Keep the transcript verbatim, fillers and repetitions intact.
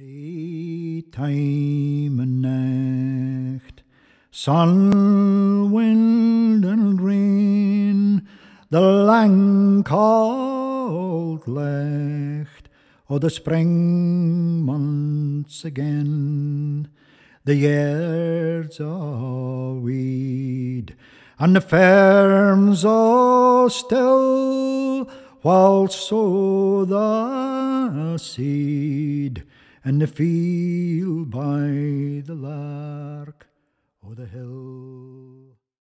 Daytime and night, sun, wind, and rain, the lang cold light o' the spring months again. The years are weed, and the ferns are still, while sow the seed in the field by the lark o' the hill.